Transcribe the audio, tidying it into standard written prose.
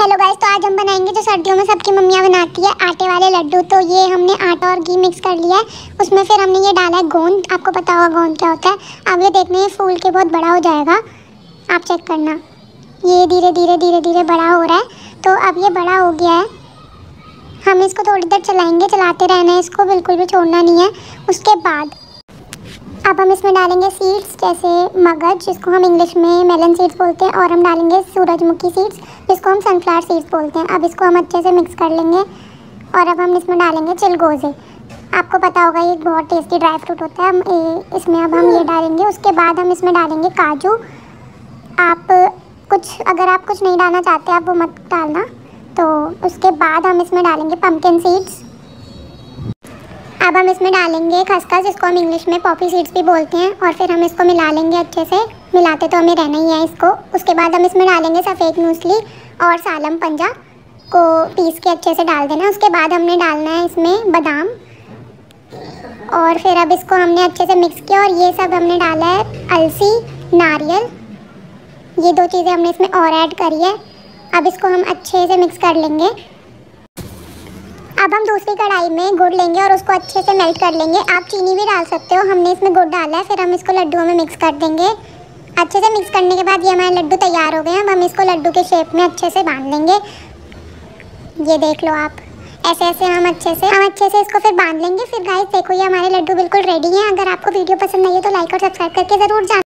Hello guys, तो आज हम बनाएंगे जो सर्दियों में सबकी मम्मियाँ बनाती है, आटे वाले लड्डू। तो ये हमने आटा और घी मिक्स कर लिया है, उसमें फिर हमने ये डाला है गोंद। आपको पता होगा गोंद क्या होता है। अब ये देखने ये फूल के बहुत बड़ा हो जाएगा, आप चेक करना। ये धीरे धीरे बड़ा हो रहा है। तो अब ये बड़ा हो गया है, हम इसको थोड़ी देर चलाएंगे, चलाते रहना है इसको, बिल्कुल भी छोड़ना नहीं है। उसके बाद अब हम इसमें डालेंगे सीड्स, जैसे मगज जिसको हम इंग्लिश में मेलन सीड्स बोलते हैं, और हम डालेंगे सूरजमुखी सीड्स जिसको हम सनफ्लावर सीड्स बोलते हैं। अब इसको हम अच्छे से मिक्स कर लेंगे और अब हम इसमें डालेंगे चिलगोज़े। आपको पता होगा ये बहुत टेस्टी ड्राई फ्रूट होता है। इसमें अब हम ये डालेंगे। उसके बाद हम इसमें डालेंगे काजू। अगर आप कुछ नहीं डालना चाहते आप वो मत डालना। तो उसके बाद हम इसमें डालेंगे पम्पकिन सीड्स। अब हम इसमें डालेंगे खसखस जिसको हम इंग्लिश में पॉपी सीड्स भी बोलते हैं, और फिर हम इसको मिला लेंगे अच्छे से। मिलाते तो हमें रहना ही है इसको। उसके बाद हम इसमें डालेंगे सफ़ेद मूसली और सालम पंजा को पीस के अच्छे से डाल देना। उसके बाद हमने डालना है इसमें बादाम, और फिर अब इसको हमने अच्छे से मिक्स किया। और ये सब हमने डाला है अलसी, नारियल, ये दो चीज़ें हमने इसमें और ऐड करी है। अब इसको हम अच्छे से मिक्स कर लेंगे। अब हम दूसरी कढ़ाई में गुड़ लेंगे और उसको अच्छे से मेल्ट कर लेंगे। आप चीनी भी डाल सकते हो, हमने इसमें गुड़ डाला है। फिर हम इसको लड्डुओं में मिक्स कर देंगे। अच्छे से मिक्स करने के बाद ये हमारे लड्डू तैयार हो गए हैं। अब हम इसको लड्डू के शेप में अच्छे से बांध लेंगे। ये देख लो आप, ऐसे ऐसे हम अच्छे से इसको फिर बांध लेंगे। फिर गाइस देखो ये हमारे लड्डू बिल्कुल रेडी हैं। अगर आपको वीडियो पसंद आई है तो लाइक और सब्सक्राइब करके ज़रूर जाना।